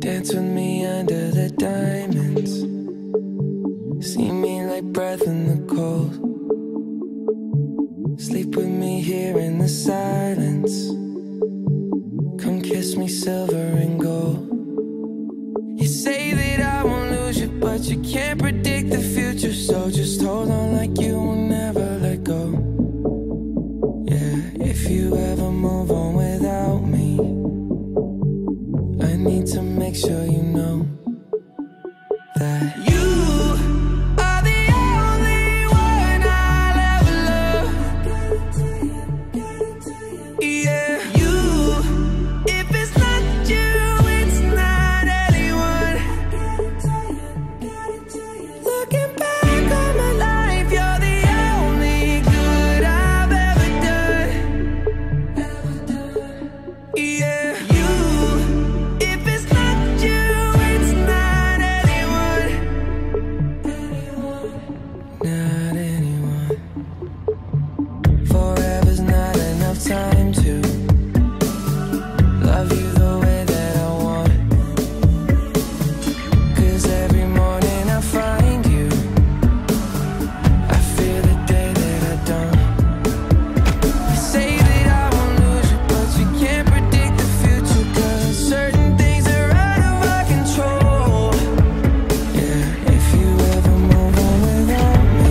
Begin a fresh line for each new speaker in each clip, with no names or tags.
Dance with me under the diamonds. See me like breath in the cold. Sleep with me here in the silence. Come kiss me silver and gold. You say that I won't lose you, but you can't predict the future. So just hold on like you will never let go. Yeah, if you ever move on without me, I need to make sure you know that you are the only one I'll ever love. Yeah, you, if it's not you, it's not anyone. Looking back on my life, you're the only good I've ever done. Yeah, you, if it's not you, it's not anyone. Not anyone. Forever's not enough time to love you the way that I want. 'Cause every morning I find you, I fear the day that I don't. You say that I won't lose you, but you can't predict the future. 'Cause certain things are out of our control. Yeah, if you ever move on without me,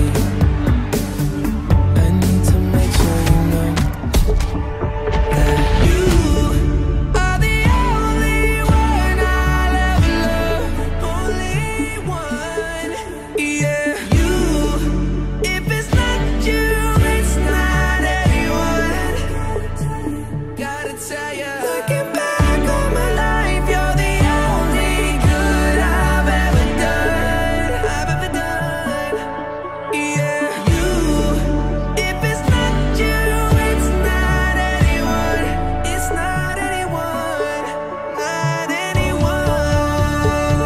I need to make sure you know that you are the only one I'll ever love. Only one. Yeah, you, if it's not you, it's not anyone. Gotta tell ya, looking back on my life, you're the only good I've ever done. I've ever done. Yeah, you, if it's not you, it's not anyone. It's not anyone. Not anyone.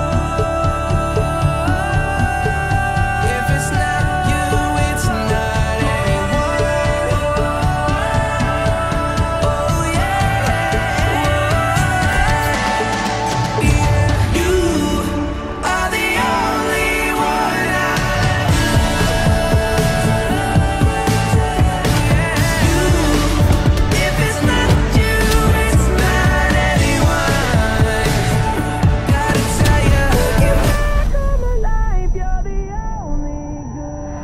If it's not you, it's not anyone. Oh yeah. Yeah, you are the only one I'll If it's not you, it's not anyone. Gotta tell ya, looking back on my life, you're the only good.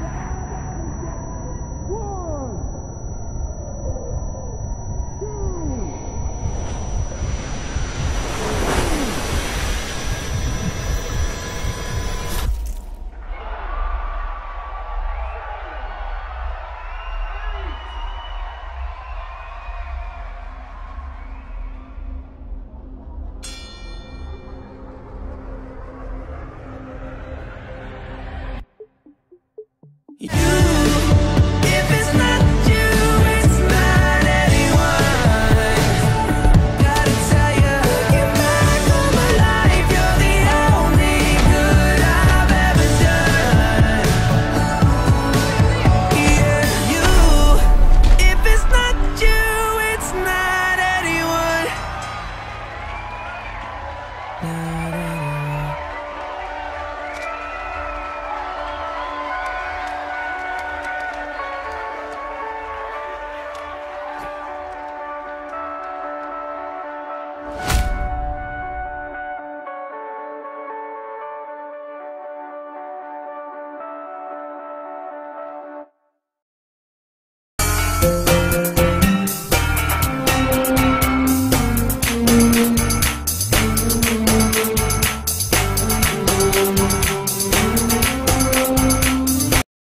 You, if it's not you, it's not anyone. Gotta tell ya, looking back on my life, you're the only good I've ever done. Yeah, you, if it's not you, it's not anyone. Not anyone.